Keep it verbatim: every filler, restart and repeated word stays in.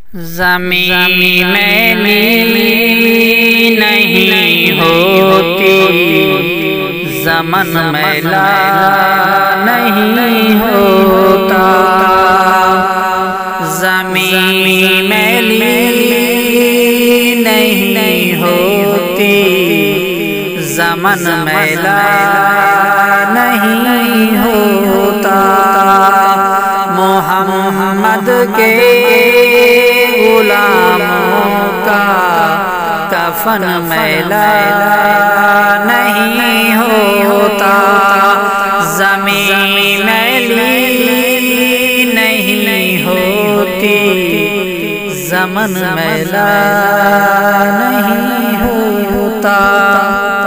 ज़मीन मैली नहीं होती, ज़मन मैला नहीं होता। ज़मीन मैली नहीं होती, ज़मन मैला नहीं होता। मोहम्मद के गुलामों का कफन मैला नहीं होता। ज़मीन मैली नहीं होती, ज़मन मैला नहीं होता।